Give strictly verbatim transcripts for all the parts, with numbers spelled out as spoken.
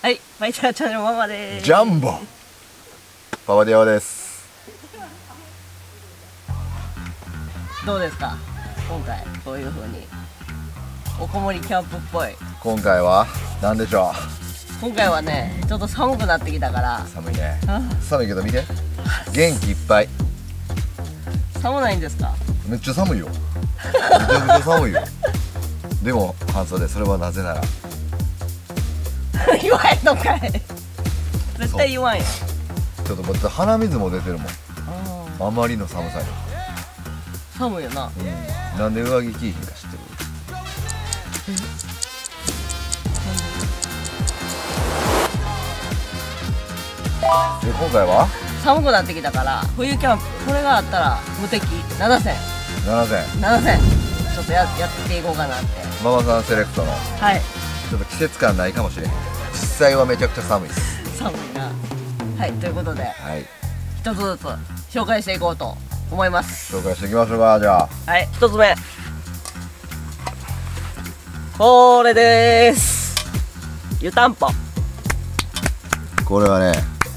はい、ファイターちゃんのママでーす。 ジャンボパパディオです。 どうですか今回、そういう風におこもりキャンプっぽい。 今回は何でしょう。 今回はね、ちょっと寒くなってきたから。 寒いね。寒いけど見て、元気いっぱい。 寒ないんですか。 めっちゃ寒いよ。めちゃくちゃ寒いよ。でも半袖。それはなぜなら言わへんのかい。絶対言わんやん。 ちょっと待って、鼻水も出てるもん。あまりの寒さに。 寒いよな。 うん、なんで上着着いひんか知ってる？で今回は寒くなってきたから冬キャンプ、これがあったら無敵ななせんななせんななせんちょっと や, やっていこうかなって。 ママさんセレクトの、 はい、 ちょっと季節感ないかもしれへん。実際はめちゃくちゃ寒いです。 寒いな。はい、ということで、 はい、 一つずつ紹介していこうと思います。 紹介していきましょうか。じゃあ、 はい、一つ目これでーす。湯たんぽ。 これはね、 はい、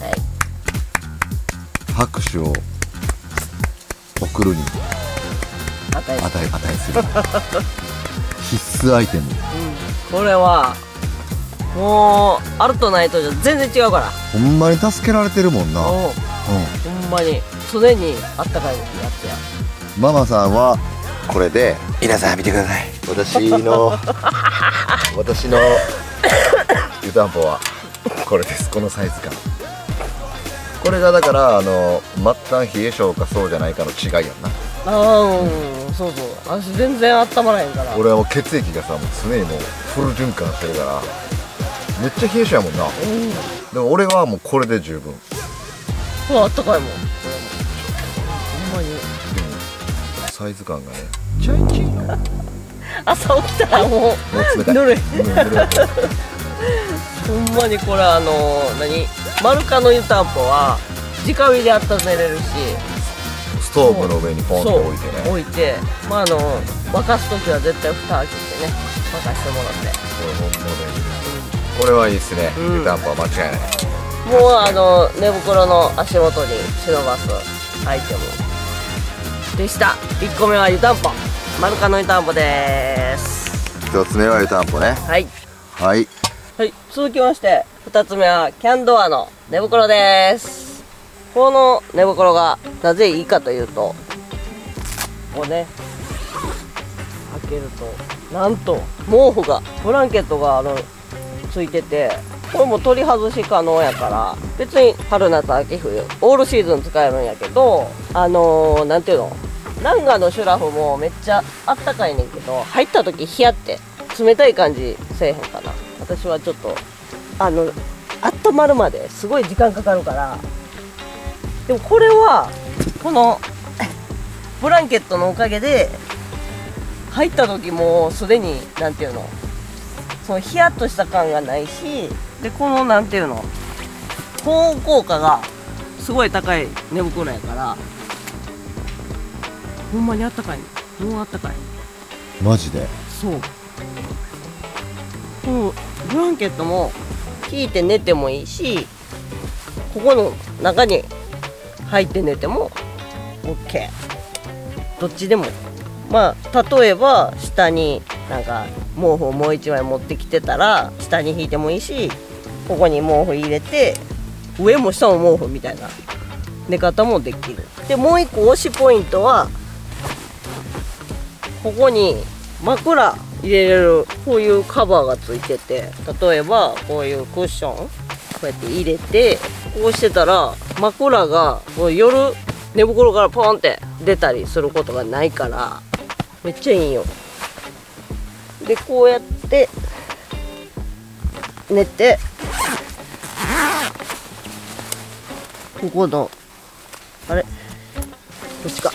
拍手を送るに値値値する必須アイテム。 うん、これはもうあるとないとじゃ全然違うから。 ほんまに助けられてるもんな。うん、 ほんまに常にあったかいやつや。 ママさんはこれで、皆さん見てください。私の私の湯たんぽはこれです。このサイズ感。これがだからあの末端冷え性かそうじゃないかの違いやんな。 ああ、うん、そうそう。私全然温まらへんから。 俺はもう血液がさ、もう常にもうフル循環してるからめっちゃ冷え性やもんな。うん、でも俺はもうこれで十分。 うわ、あったかいもん。これもほんまに。 でもサイズ感がね、ちょいちょい朝起きたらもうもう冷たい。 ぬるい。 ぬるいほんまにこれあのー、何マルカの湯たんぽは直火で温めれるし、 ストーブの上にポンと置いてね、 置いて、まああの沸かす時は絶対蓋開けてね、沸かしてもらって。 これほんまで、これはいいっすね。湯たんぽは間違いない。 もうあの寝袋の足元に忍ばすアイテムでした。いっこめは湯たんぽ、マルカの湯たんぽです。 ひとつめは湯たんぽね。 はいはいはい、続きましてふたつめはキャンドアの寝袋です。この寝袋がなぜいいかというと、こうね開けるとなんと毛布が、ブランケットがあのついてて、これも取り外し可能やから、別に春夏秋冬オールシーズン使えるんやけど、あのー、なんていうの、ランガのシュラフもめっちゃあったかいねんけど、入った時ヒヤって冷たい感じせえへんかな。私はちょっとあの温まるまですごい時間かかるから。でもこれはこのブランケットのおかげで入った時もすでになんていうの、そのヒヤッとした感がないし、でこのなんていうの、保温効果がすごい高い寝袋やから、ほんまにあったかい。もうあったかい。 マジで。 そう、このブランケットも引いて寝てもいいし、ここの中に入って寝ても OK。 どっちでも。まあ例えば下になんか毛布をもう一枚持ってきてたら下に引いてもいいし、ここに毛布入れて上も下も毛布みたいな寝方もできる。でもう一個推しポイントは、ここに枕入れれるこういうカバーがついてて、例えばこういうクッションこうやって入れてこうしてたら、枕がもう夜寝袋からポンって出たりすることがないからめっちゃいいよ。でこうやって寝て、ここのあれこっちか、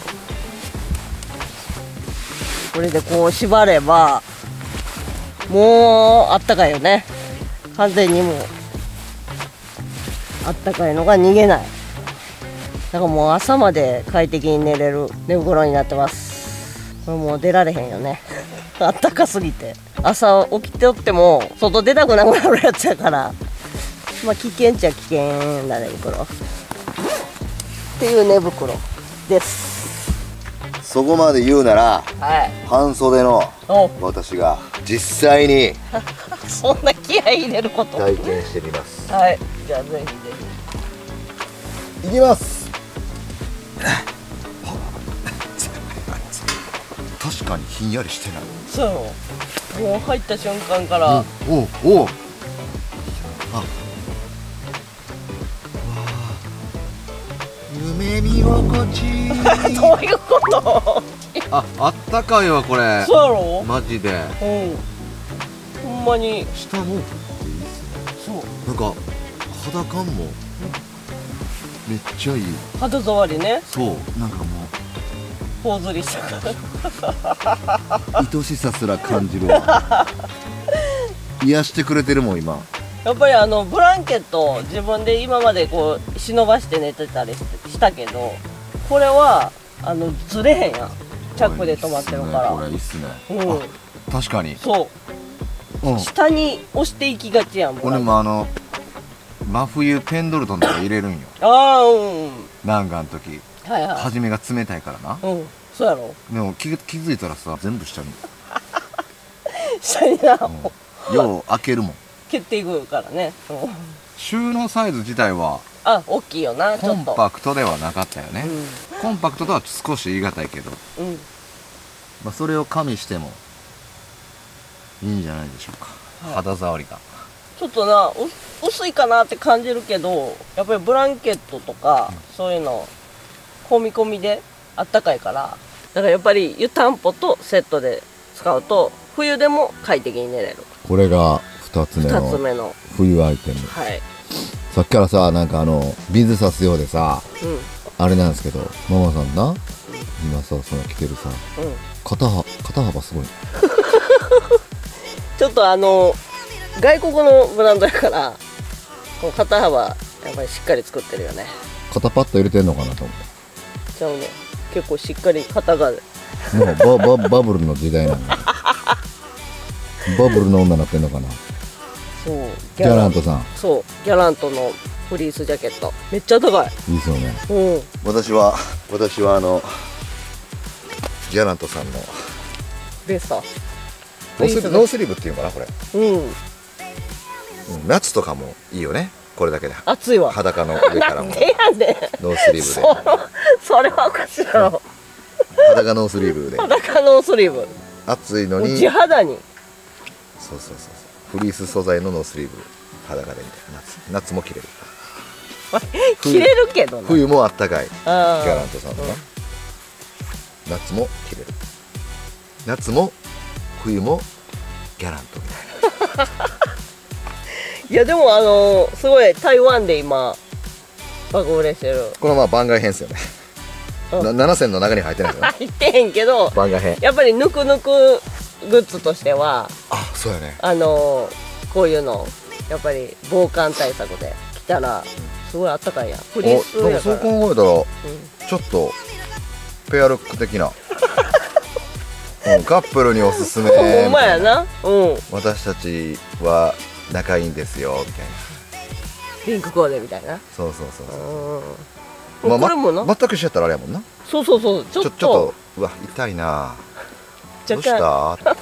これでこう縛ればもうあったかいよね。完全にもうあったかいのが逃げない。だからもう朝まで快適に寝れる寝袋になってます。これもう出られへんよねあったかすぎて。 朝起きておっても外出たくなくなるやつやから、まあ危険っちゃ危険な寝袋っていう寝袋です。 そこまで言うなら、 はい、 半袖の私が実際にそんな気合い入れること体験してみます。 はい、じゃあぜひぜひいきます。確かにひんやりしてない。 そうやろ、もう入った瞬間から、 おおおお、あ、夢見心地どういうこと？ あ、あったかいわこれ。 そうやろマジで。 うん、ほんまに下毛布っていいっすね。そう、なんか肌感もめっちゃいい。 肌触りね。そう、 なんかもう頬ずりしたから愛しさすら感じるわ癒してくれてるもん今。 やっぱりあのブランケットを自分で今までこう忍ばして寝てたりしたけど、これはあのずれへんやん、チャックで止まってるから。 これいいっすね。 うん、 確かにそう、うん、下に押していきがちやん。 俺もあの真冬ペンドルトンとか入れるんよ。 ああ、うん、 南岸の時、はいはい、初めが冷たいからな。 うん、そうやろ。 でも気気づいたらさ、全部下に下にな、 うん、よう開けるもん。 蹴っていくからね。 収納サイズ自体はあ、大きいよな。ちょっとコンパクトではなかったよね、うん、コンパクトとは少し言い難いけど、うん、まあそれを加味してもいいんじゃないでしょうか、はい、肌触りがちょっとな薄いかなって感じるけど、やっぱりブランケットとか、うん、そういうの込み込みであったかいから、だからやっぱり湯たんぽとセットで使うと冬でも快適に寝れる。 これがふたつめの冬アイテム。はい、さっきからさ、なんかあの水差すようでさ、うん、あれなんですけど、ママさんな、うん、今さ、その着てるさ、うん、肩は肩幅すごいちょっとあの外国のブランドやから、こう肩幅やっぱりしっかり作ってるよね。 肩パッド入れてんのかなと思って。 じゃあね、結構しっかり肩がもうバババブルの時代なんだバブルの女になってんのかな。 そう、 ギャラントさん。 そう、ギャラントのフリースジャケットめっちゃ高い。 いいですよね。うん、私は私はあのギャラントさんのベストノースリノースリーブっていうのかなこれ。うん、夏とかもいいよね。これだけで暑いわ。 裸の上からもなんでやねん、 ノースリーブで。 そ, それはおかしいやろ。 裸ノースリーブで。 裸ノースリーブ。 暑いのに地肌に。 そうそうそうそう。フリース素材のノースリーブ裸でみたいな。夏夏も着れる。 着れるけどな。 冬もあったかい。ギャラントさんのな、うん、夏も着れる。夏も冬もギャラントみたいないやでもあのー、すごい台湾で今爆売れしてる。 このまあ番外編ですよね。うん、ななせんの中に入ってないよね。 入ってへんけど番外編。 やっぱりぬくぬくグッズとしては、 あ、そうやね。 あのー、こういうのやっぱり防寒対策で着たらすごいあったかいやん。フリースやから。 そう考えたら、うん、ちょっとペアルック的な。うん、カップルにおすすめ。 ほんまやな。うん。 私たちは仲いいんですよみたいな。 ピンクコーデみたいな。 そうそうそうそう。 まあ、これもな、 ま、全く一緒やったらあれやもんな。 そうそうそう。ちょっとちょっとうわ痛いな。どうした？若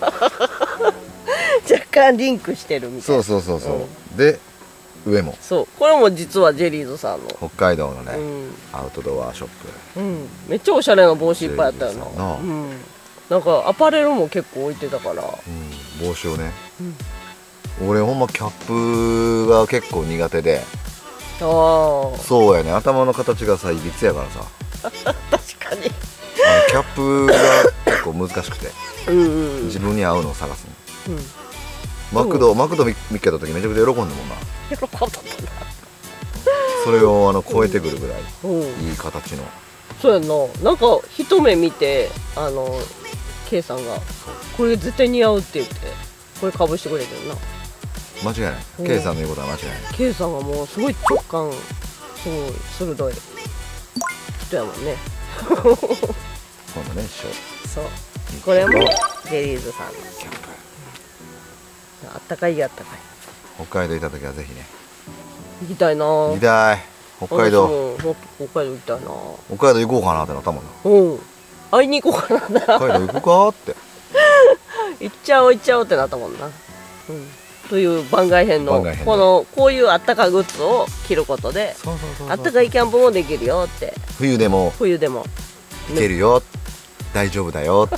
干リンクしてるみたいな。 そうそうそうそう。うん、で上も。 そう。これも実はジェリーズさんの北海道のね、うん、アウトドアショップ。 うん。めっちゃおしゃれな帽子いっぱいあったよな。うん。なんかアパレルも結構置いてたから。 うん、帽子をね。うん、俺ほんまキャップが結構苦手で。ああ。そうやね。頭の形がさいびつやからさ。 確かに。 あのキャップが結構難しくて。うんうん、自分に合うのを探すの。うん、マクド、うん、マクド見っけた時めちゃくちゃ喜んだもんな。 喜んだったな。 それをあの超えてくるぐらい、うん、いい形の。 そうやんな。なんか一目見てあの K さんがこれ絶対似合うって言ってこれかぶしてくれてるな。 間違いない。うん、K さんの言うことは間違いない。 K さんはもうすごい直感すごい鋭い人やもんね。 今度ね一緒。 そう。これもジェリーズさんのキャップ。 あったかいあったかい。 北海道行った時はぜひね。 行きたいな。 行きたい。北海道。 私も北海道行きたいな。 北海道行こうかなってなったもんな。 うん。会いに行こうかな。 北海道行くかって。 行っちゃおう行っちゃおうってなったもんな。うん。という番外編の番外編このこういうあったかグッズを着ることでそうそうそうそうあったかいキャンプもできるよって。 冬でも冬でも行けるよ。大丈夫だよって。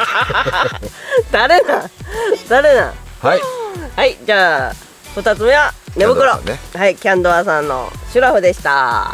誰なん誰なん。 はい。 はい、じゃあふたつめは寝袋、 キャンドアさんねはい、キャンドアさんのシュラフでした。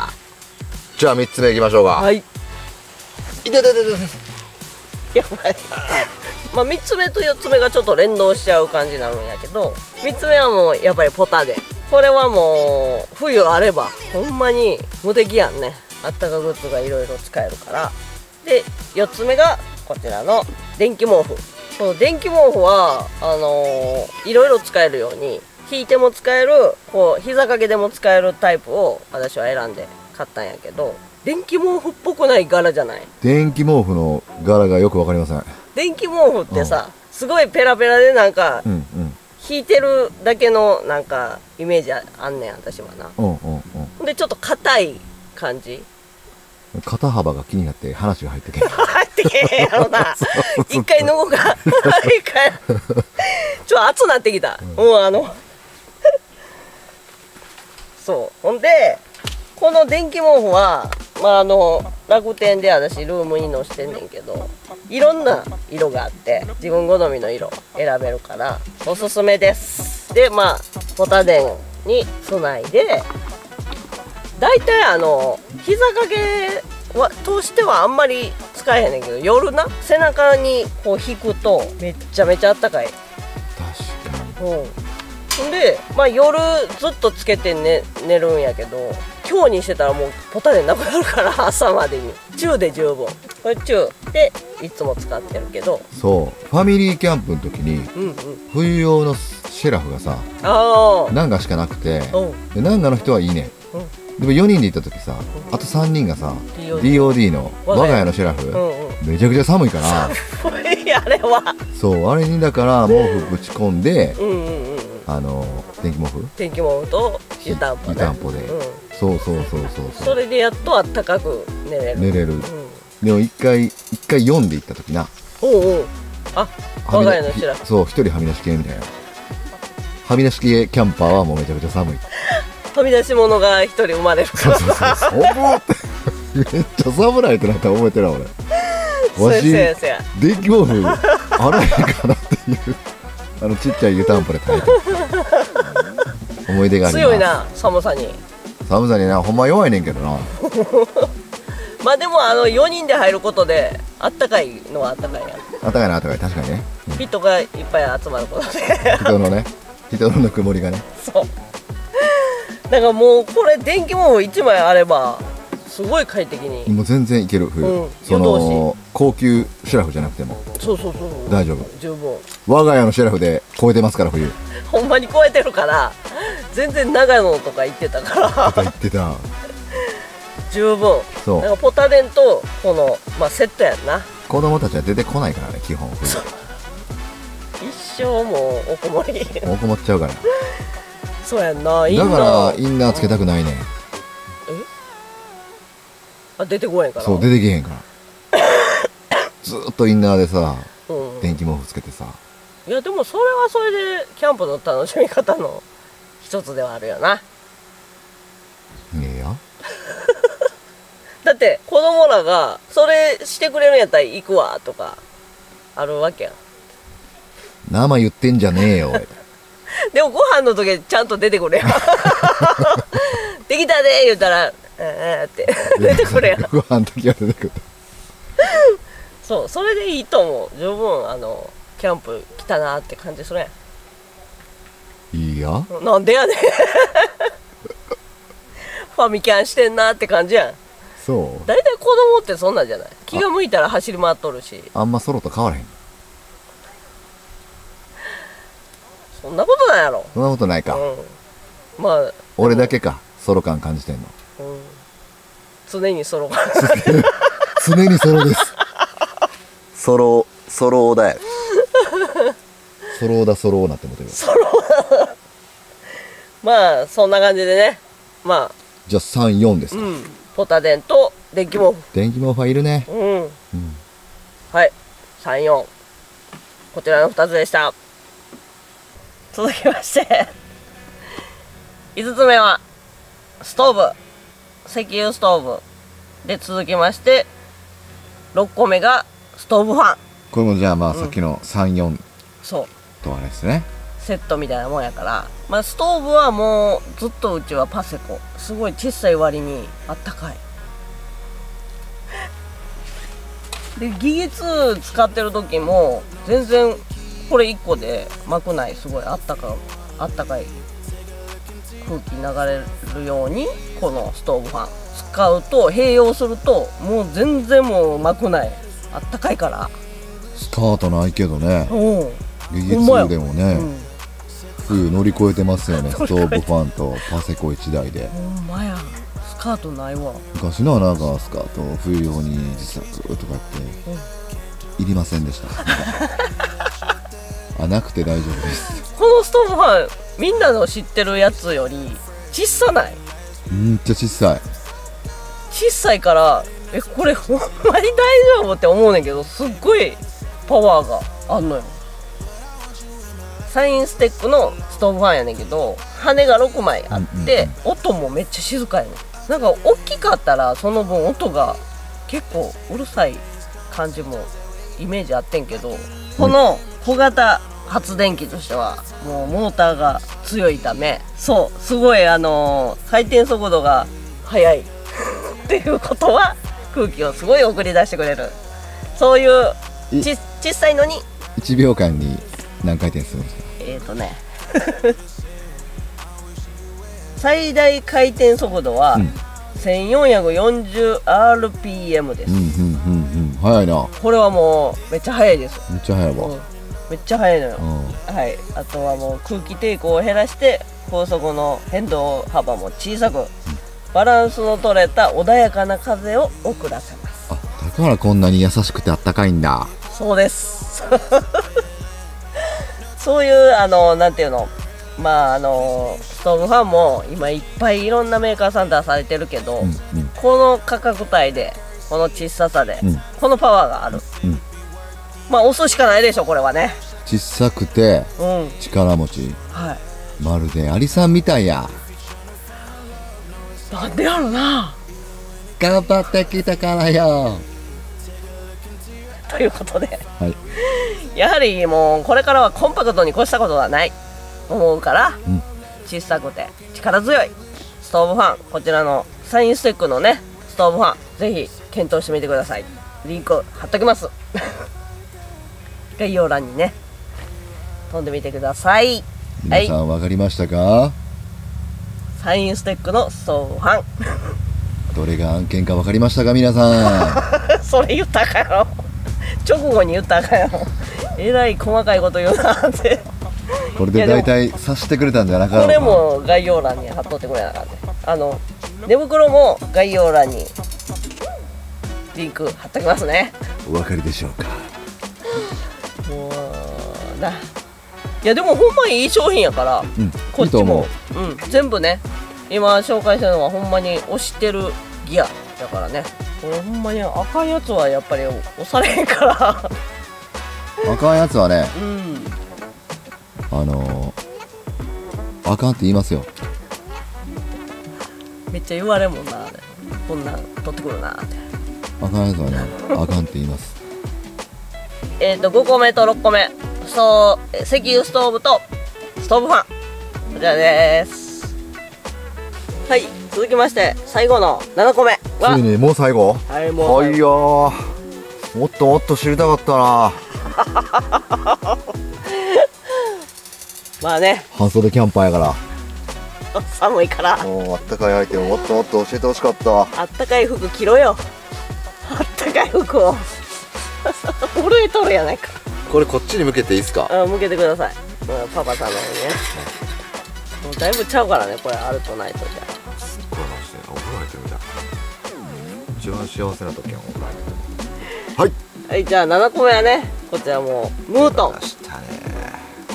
じゃあみっつめいきましょうか。 はい、 いててててて。 やばい。まあみっつめとよっつめがちょっと連動しちゃう感じになるんやけど、みっつめはもうやっぱりポタで、これはもう冬あればほんまに無敵やんね。あったかグッズがいろいろ使えるから。でよっつめがこちらの電気毛布。この電気毛布はあのー、いろいろ使えるように引いても使える、こう膝掛けでも使えるタイプを私は選んで買ったんやけど、電気毛布っぽくない柄じゃない。 電気毛布の柄がよくわかりません。 電気毛布ってさ、すごいペラペラでなんか、 うんうん引いてるだけのなんかイメージあんねん私はな。 うんうんうん。 でちょっと硬い感じ。 肩幅が気になって話が入ってけん。 入ってけへんやろな。一回脱ごうか。一回ちょっと熱なってきた。もうあのそうほんでこの電気毛布はまああの楽天で私ルームに載してんねんけど、いろんな色があって自分好みの色選べるからおすすめです。でまあポタ電に備えでだいたいあの膝掛けはとしてはあんまり使えへんねんけど、夜な背中にこう引くとめっちゃめちゃあったかい。 確かに。 うんほんで、まあ、夜ずっとつけて寝、寝るんやけど、今日にしてたらもうポタでなくなるから朝までに中で十分。これ中でいつも使ってるけど、 そうファミリーキャンプの時にうんうん、 冬用のシェラフがさあナンガしかなくて、 うんでナンガの人はいいね、 うんんでもよにんで行った時さ、あとさんにんがさディーオーディーディーオーディー の我が家のシェラフ、 うんうんめちゃくちゃ寒いからあれはそうあれにだから毛布ぶち込んで、 うんうんうんあの電気毛布天気毛布と湯たんぽね湯たんぽで、 うん、 そうそうそうそうそそうれでやっとあったかく寝れる。 寝れる、 うん、 でも一回一回よんで行った時なおうおう、あはみ出我が家のシェラフ、 そう一人はみ出し系みたいなはみ出し系キャンパーはもうめちゃくちゃ寒い。 はみ出し物が一人生まれるからそうそうそうそうおもってめっちゃ寒ないってなったら覚えてるわ俺。 そうやわしそうやそうや電気毛布洗えへんかなっていうあのちっちゃい湯たんぽで炊いた思い出があります。 強いな寒さに。 寒さになほんま弱いねんけどな。 まあでもあのよにんで入ることであったかいのはあったかいやん。 あったかいなあったかい確かにね、うん人がいっぱい集まることで人のね人のぬくもりがね。 そうだからもうこれ電気毛布いちまいあればすごい快適に、 もう全然いける冬、 うんその高級シェラフじゃなくてもそうそうそう大丈夫。 十分我が家のシェラフで超えてますから冬。 ほんまに超えてるから全然長野とか行ってたから言ってた十分。 そうなんかポタデンとこの、まあ、セットやんな。 子供たちは出てこないからね基本冬一生もうおこもりもうこもっちゃうからそうやんな。インナだからーインナーつけたくないねん。 あ出てこへんから。 そう出てけへんからずーっとインナーでさうん、 電気毛布つけてさ。 いやでもそれはそれでキャンプの楽しみ方の一つではあるよな。 ねえやだって子供らがそれしてくれるんやったら行くわとかあるわけやん。 生言ってんじゃねえよおいでもご飯の時ちゃんと出てくるやんできたで言うたら「ええ」って出てくるやんご飯の時は出てくる。 そうそれでいいと思う。十分あのキャンプ来たなって感じするやいいやん。なんでやねんファミキャンしてんなって感じやん。 そう大体子供ってそんなんじゃない。気が向いたら走り回っとるし。 あんまソロと変わらへん。 そんなことないやろ。 そんなことないか、 うん、まあ俺だけかソロ感感じてんの。 うん、常にソロが常にソロですソロソロだよ。 ソローだソローなって思ってる。 ソロまあそんな感じでね、まあじゃあさん、よんですか。 うん、ポタデンと電気毛布。 電気毛布はいるね。 うん、 うん、 はい、さん、よん、こちらのふたつでした。続きましていつつめはストーブ、石油ストーブで、続きましてろっこめがストーブファン。 これもじゃあまあうんさっきのさん、よんそうとあれですね。 セットみたいなもんやから、まあ、ストーブはもうずっとうちはパセコ、すごい小さい割にあったかいで、ギギツー使ってる時も全然これいっこで巻くない、すごいあったかあったかい空気流れるように、このストーブファン使うと、併用するともう全然もう巻くない、あったかいから。 スカートないけどね。 うんギギツーでもね、 うん、 冬乗り越えてますよね。ストーブファンとパセコいちだいで。 ほんまや、スカートないわ。 昔のはなんかスカート冬用に自作とか言って、 うん、 いりませんでしたあ、なくて大丈夫です。 このストーブファン、みんなの知ってるやつより小さない？ めっちゃ小さい。 小さいから、え、これほんまに大丈夫って思うねんけど、すっごいパワーがあんのよ。サインステックのストーブファンやねんけど、羽がろくまいあって、うんうん、音もめっちゃ静かやねん。なんか大きかったらその分音が結構うるさい感じもイメージあってんけど、この小型発電機としてはもうモーターが強いため、そうすごいあのー、回転速度が速いっていうことは、空気をすごい送り出してくれる、そういうち小さいのにいちびょうかんに何回転するんですか？ えーとね最大回転速度は せんよんひゃくよんじゅうアールピーエム です。 うんうんうんうん、速いな。 これはもうめっちゃ速いです。 めっちゃ速いわ、 うん、めっちゃ速いのよ、 うん、 はい。あとはもう空気抵抗を減らして高速の変動幅も小さく、うん、バランスの取れた穏やかな風を送らせます。 あ、だからこんなに優しくてあったかいんだ。 そうですそういうあのなんていうの、まああのストーブファンも今いっぱいいろんなメーカーさん出されてるけど、うんうん、この価格帯でこの小ささで、うん、このパワーがある、うん、まあ押すしかないでしょこれはね。 小さくて、うん、力持ち、はい、まるでアリさんみたいや。 なんでやろな。 頑張ってきたからよ。 ということで、 はい、 やはりもうこれからはコンパクトに越したことはない思うから、うん、小さくて力強いストーブファン、こちらのサインステックのねストーブファン、ぜひ検討してみてください。リンク貼っときます概要欄にね飛んでみてください。 皆さん分かりましたか？はい、 サインステックのストーブファンどれが案件か分かりましたか皆さんそれ言ったかよ直後に言ったかよえらい細かいこと言うなってこれで大体察してくれたんじゃなかったのか。 これも概要欄に貼っとってくれなかった。あの寝袋も概要欄にリンク貼っときますね。 お分かりでしょうか。 もうないやでもほんまにいい商品やから、うん、こっちもいい、うん、全部ね今紹介したのはほんまに推してるギアだからね。これほんまに赤いやつはやっぱり押されへんから赤いやつはね、 うん、 あのー、あかんって言いますよ。 めっちゃ言われんもんな、こんなん取ってくるなって。 赤いやつはねあかんって言いますえっとごこめとろっこめ、そう石油ストーブとストーブファン、こちらです。はい、続きまして最後のななこめは、 ついにもう最後。 はい、もうはいやー、もっともっと知りたかったなまあね、 半袖キャンパーやから寒いからもうあったかいアイテムもっともっと教えてほしかった。 あったかい服着ろよ、あったかい服を震えとるやないか。 これこっちに向けていいですか？ あ、向けてください。パパさんの方にね。もうだいぶちゃうからね、これあるとないとじゃ。 すっごい話してお風呂入ってるみたい。一番幸せな時はお風呂入ってる。はい。 はい、じゃあななこめはね、こちらもうムートン。 出したね。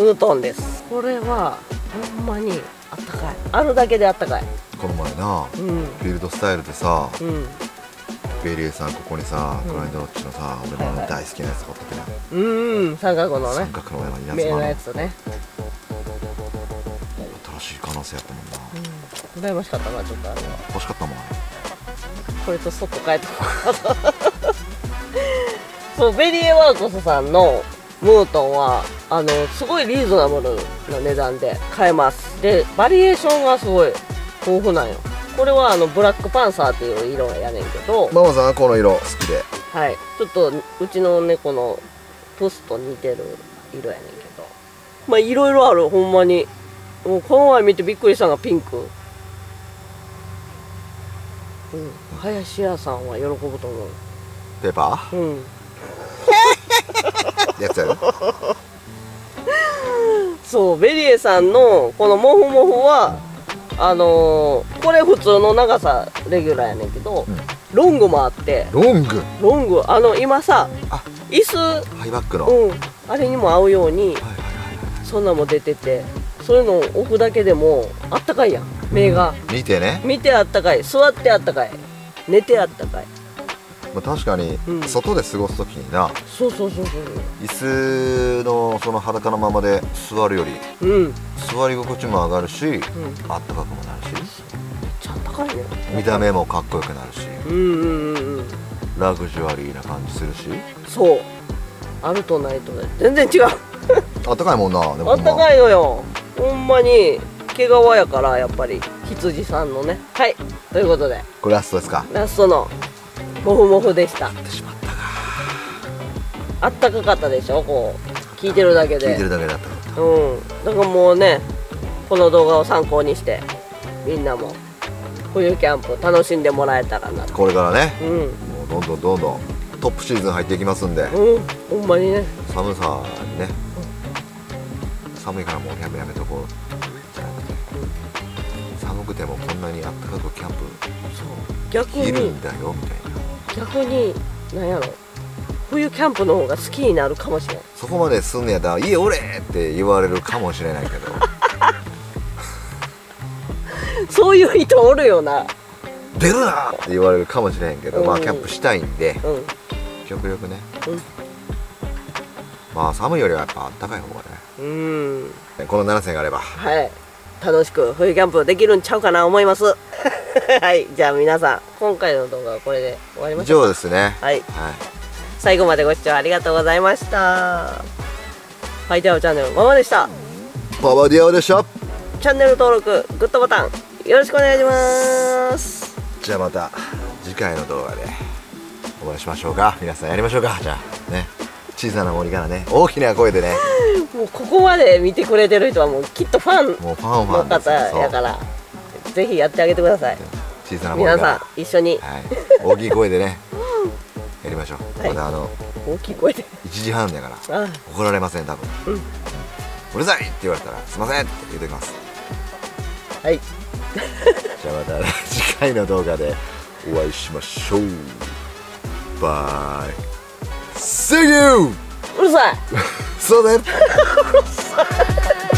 ムートンです。これはほんまにあったかい。あるだけであったかい。 この前な、 うん、 フィールドスタイルでさ、 うん、 ベリエさんここにさ、 うん、 グラインドロッチのさ、俺の大好きなやつ買っててね、 うん、三角のね、 三角の山に目ののやつね。 新しい可能性やったもんな、 うん、羨ましかったな、ちょっとあれは。 欲しかったもん。 これとそっと帰ってそうベリエワーコスさんのムートンはあのすごいリーズナブルな値段で買えます。でバリエーションがすごい豊富なんよ。これはあのブラックパンサーっていう色やねんけど、 ママさんはこの色好きで、 はい、ちょっとうちの猫のプスと似てる色やねんけど、まあいろいろある。ほんまにもうこの前見てびっくりしたのがピンク。うん、林家さんは喜ぶと思う。 ペーパーうんやつやろそうベリエさんのこのモフモフはあのー、これ普通の長さレギュラーやねんけど、うん、ロングもあって。 ロングロングあの今さ椅子ハイバックの、 うん、あれにも合うようにそんなも出てて、そういうのを置くだけでもあったかいやん目が、 うん、見てね、 見てあったかい、座ってあったかい、寝てあったかい。 まあ、確かに外で過ごすときにな、うん、 そうそうそうそう、 椅子のその裸のままで座るより、うん、座り心地も上がるし、うん、あったかくもなるし、めっちゃあったかいね。 見た目もかっこよくなるし、 うんうんうんうん、 ラグジュアリーな感じするし、 そうあるとないとで全然違うあったかいもんな。でもあったかいのよ、ほんまに毛皮やからやっぱり羊さんのね。はい、ということでこれラストですか。 ラストのモフモフでした。 あってしまったか。 あったかかったでしょ、こう聞いてるだけで。 聞いてるだけだったかった。 うん、だからもうねこの動画を参考にしてみんなも冬キャンプ楽しんでもらえたらな。 これからね、 うん、 もうどんどんどんどんトップシーズン入っていきますんで、 うん、ほんまにね、 寒さにね、うん、寒いからもうキャンプやめとこうじゃなくて、うん、寒くてもこんなにあったかくキャンプ逆にいるんだよみたいな。 逆になんやろ、冬キャンプの方が好きになるかもしれない。 そこまですんねやったら家おれって言われるかもしれないけどそういう人おるよな。 出るなって言われるかもしれへんけど、うん、まあキャンプしたいんで、うん、極力ね、うん、まあ寒いよりはやっぱあったかい方がね、うん、このななせんがあれば、はい、 楽しく冬キャンプできるんちゃうかな思いますはい、じゃあ皆さん今回の動画はこれで終わりましょうか。 以上ですね。はい、はい、 最後までご視聴ありがとうございました。ファイターチャンネルママでした。 パパディアオでした。 チャンネル登録グッドボタンよろしくお願いします。 じゃあまた次回の動画でお会いしましょうか。皆さんやりましょうか。じゃあね、小さな森からね大きな声でねもうここまで見てくれてる人はもうきっとファンもうファンファのンです方やからぜひやってあげてください。 小さな森から皆さん一緒に、 はい、大きい声でねやりましょう、はい、またあの大きい声でいちじはんだから怒られません多分、うん、うるさいって言われたらすいませんって言ってきます。はいじゃあまた次回の動画でお会いしましょう。バイ See you うるさいそうだよ